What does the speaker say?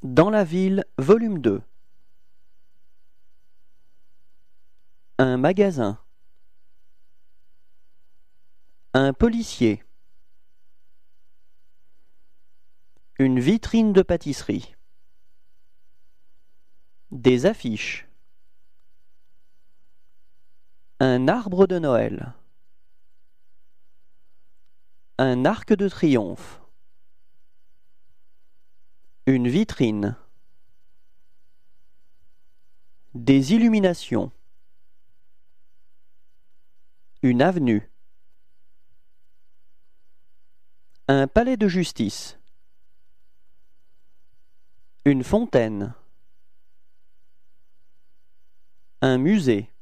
Dans la ville, volume 2. Un magasin. Un policier. Une vitrine de pâtisserie. Des affiches. Un arbre de Noël. Un arc de triomphe. Une vitrine. Des illuminations. Une avenue. Un palais de justice. Une fontaine. Un musée.